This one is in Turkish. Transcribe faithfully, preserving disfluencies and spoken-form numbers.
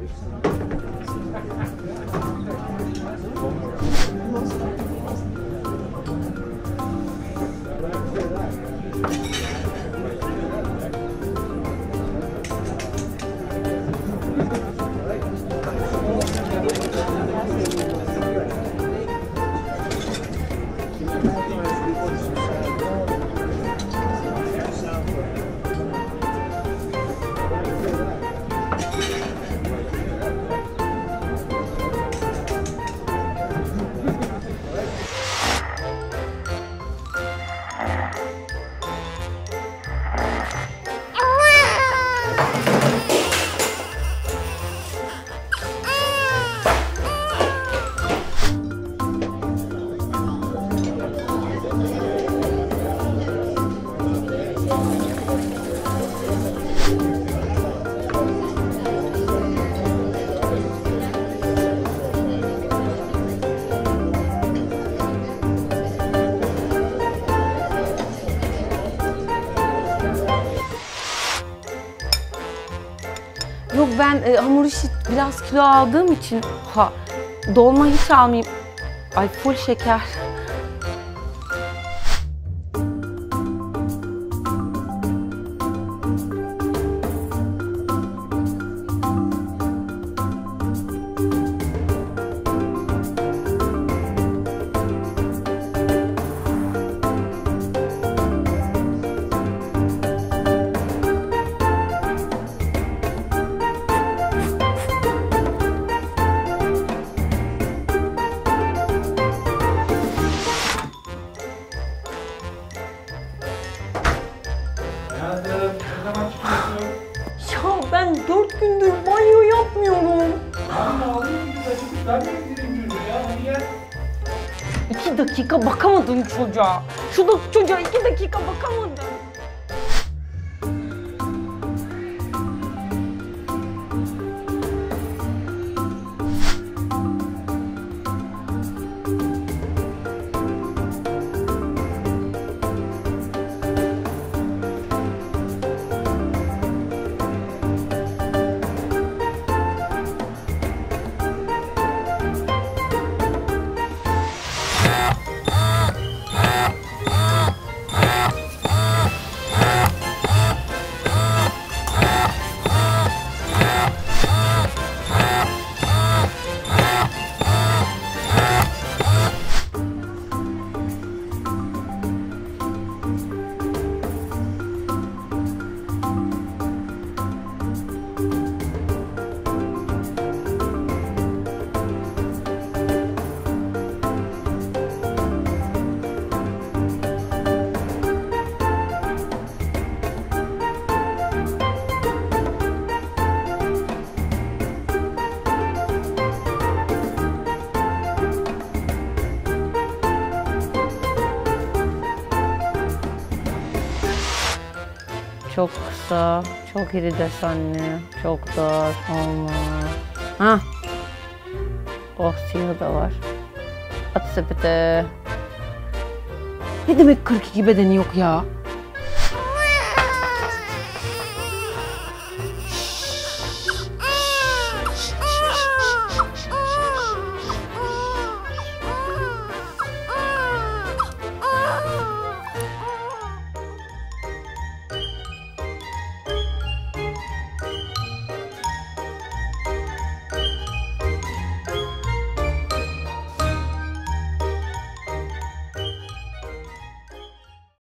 Yok ben e, hamur işi biraz kilo aldığım için ha dolma hiç almayayım. Ay full şeker. Ya ben dört gündür banyo yapmıyorum. İki dakika bakamadın çocuğa. Şu da çocuğa iki dakika bakamadın. Çok kısa, çok iri desenli, çok dar olmaz. Hah. Oh, siyah da var. At sepete. Ne demek kırk iki bedeni yok ya?